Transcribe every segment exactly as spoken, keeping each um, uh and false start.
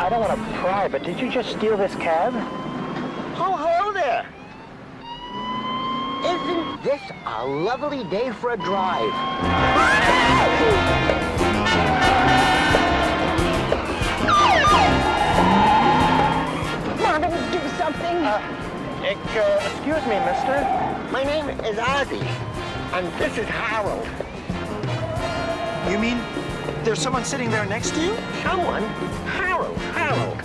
I don't want to pry, but did you just steal this cab? Oh, hello there. Isn't this a lovely day for a drive? Marvin, do something. Uh, uh, excuse me, mister. My name is Ozzie, and this is Harold. You mean there's someone sitting there next to you? Someone? Harold, Harold.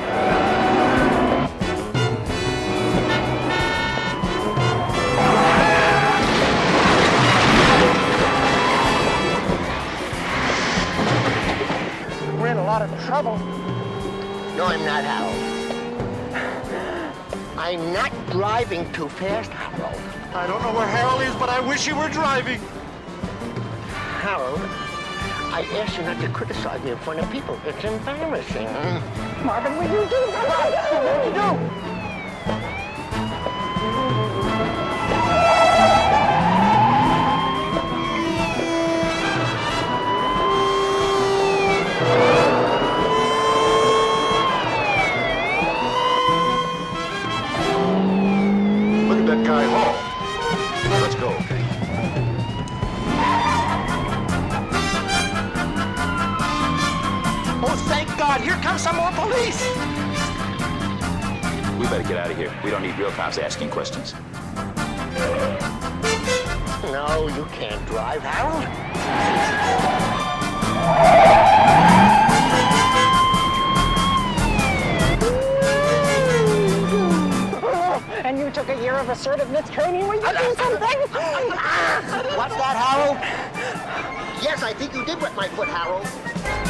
We're in a lot of trouble. No, I'm not, Harold. I'm not driving too fast, Harold. I don't know where Harold is, but I wish he were driving. Harold, I asked you not to criticize me in front of people. It's embarrassing. Marvin, will you do something? What will you do? Look at that guy home. Let's go, okay? Oh, thank God, here comes some more police. We better get out of here. We don't need real cops asking questions. No, you can't drive, Harold. And you took a year of assertiveness training. Will you do something? What's that, Harold? Yes, I think you did wet my foot, Harold.